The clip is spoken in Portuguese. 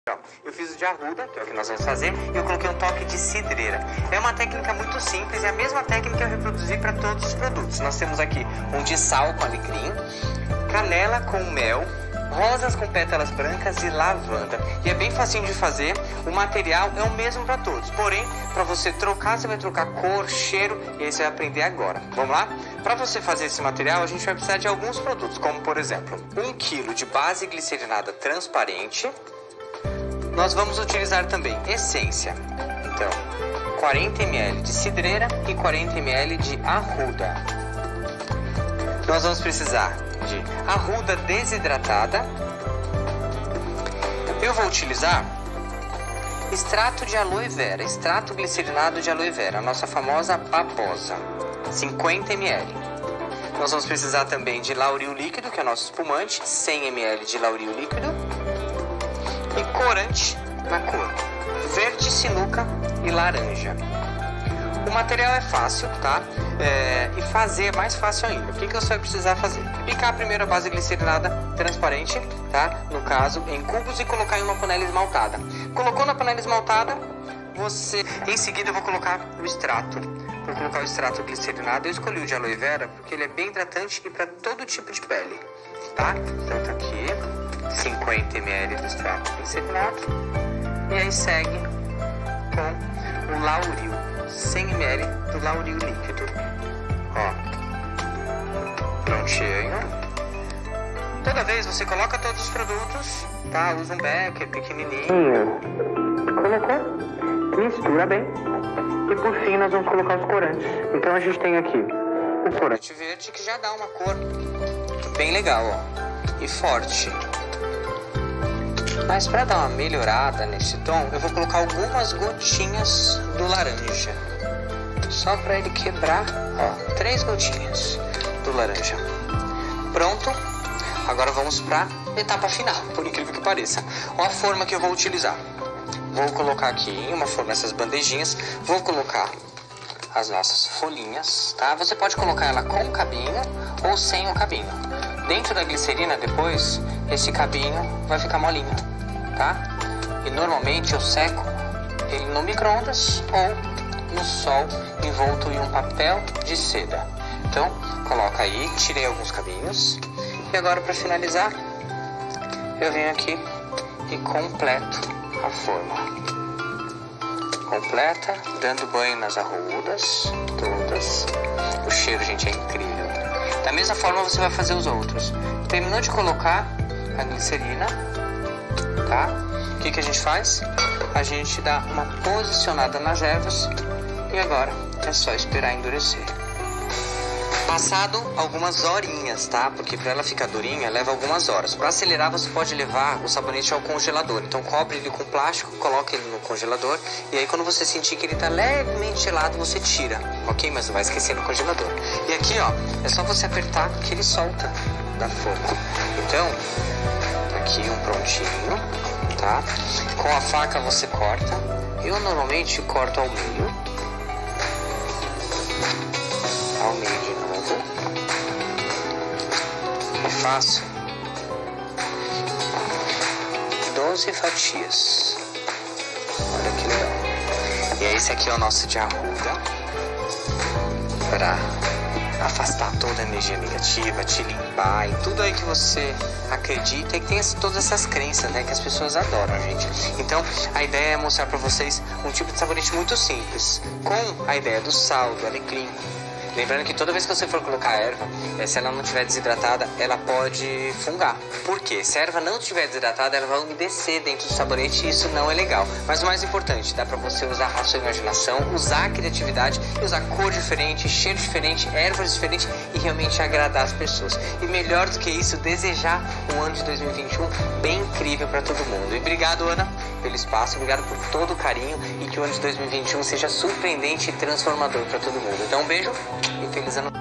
Eu fiz o de arruda, que é o que nós vamos fazer, e eu coloquei um toque de cidreira. É uma técnica muito simples, é a mesma técnica que eu reproduzi para todos os produtos. Nós temos aqui um de sal com alecrim, canela com mel, rosas com pétalas brancas e lavanda. E é bem facinho de fazer, o material é o mesmo para todos. Porém, para você trocar, você vai trocar cor, cheiro, e aí você vai aprender agora. Vamos lá? Para você fazer esse material, a gente vai precisar de alguns produtos, como por exemplo, 1 kg de base glicerinada transparente. Nós vamos utilizar também essência, então 40 ml de cidreira e 40 ml de arruda. Nós vamos precisar de arruda desidratada. Eu vou utilizar extrato de aloe vera, extrato glicerinado de aloe vera, a nossa famosa babosa, 50 ml. Nós vamos precisar também de lauril líquido, que é o nosso espumante, 100 ml de lauril líquido. E corante na cor verde sinuca e laranja. O material é fácil, tá? E fazer é mais fácil ainda. O que você vai precisar fazer? Picar primeiro a base glicerinada transparente, tá? No caso, em cubos, e colocar em uma panela esmaltada. Colocou na panela esmaltada, em seguida eu vou colocar o extrato. Vou colocar o extrato glicerinado. Eu escolhi o de aloe vera porque ele é bem hidratante e para todo tipo de pele, tá? Então tá aqui 50 ml do extrato glicerinado, e aí segue com o lauril, 100 ml do lauril líquido. Ó, prontinho. Toda vez você coloca todos os produtos, tá? Usa um becker pequenininho. Colocou, mistura bem, e por fim nós vamos colocar os corantes. Então a gente tem aqui o corante verde, que já dá uma cor bem legal, ó, e forte. Mas para dar uma melhorada nesse tom, eu vou colocar algumas gotinhas do laranja. Só para ele quebrar, ó, 3 gotinhas do laranja. Pronto. Agora vamos para a etapa final, por incrível que pareça. Ó a forma que eu vou utilizar. Vou colocar aqui em uma forma essas bandejinhas. Vou colocar as nossas folhinhas, tá? Você pode colocar ela com o cabinho ou sem o cabinho. Dentro da glicerina, depois, esse cabinho vai ficar molinho, tá? E normalmente eu seco ele no micro-ondas ou no sol, envolto em um papel de seda. Então, coloca aí, tirei alguns cabinhos. E agora, para finalizar, eu venho aqui e completo a forma. Completa, dando banho nas arrudas todas. O cheiro, gente, é incrível. Da mesma forma você vai fazer os outros. Terminou de colocar a glicerina, tá? O que a gente faz? A gente dá uma posicionada nas ervas e agora é só esperar endurecer. Passado algumas horinhas, tá? Porque para ela ficar durinha leva algumas horas. Para acelerar você pode levar o sabonete ao congelador. Então cobre ele com plástico, coloca ele no congelador e aí quando você sentir que ele tá levemente gelado você tira, ok? Mas não vai esquecer no congelador. E aqui, ó, é só você apertar que ele solta da forma. Então, aqui um prontinho, tá? Com a faca você corta. Eu normalmente corto ao meio. Ao meio de novo. E faço 12 fatias. Olha que legal. E esse aqui é o nosso de arruda, para afastar toda a energia negativa, te limpar e tudo aí que você acredita e que tem todas essas crenças, né, que as pessoas adoram, gente. Então, a ideia é mostrar para vocês um tipo de sabonete muito simples, com a ideia do sal, do alecrim. Lembrando que toda vez que você for colocar a erva, se ela não estiver desidratada, ela pode fungar. Por quê? Se a erva não estiver desidratada, ela vai umedecer dentro do sabonete e isso não é legal. Mas o mais importante, dá pra você usar a sua imaginação, usar a criatividade e usar cor diferente, cheiro diferente, ervas diferentes e realmente agradar as pessoas. E melhor do que isso, desejar um ano de 2021 bem incrível para todo mundo. E obrigado, Ana, pelo espaço, obrigado por todo o carinho e que o ano de 2021 seja surpreendente e transformador para todo mundo. Então um beijo e feliz ano.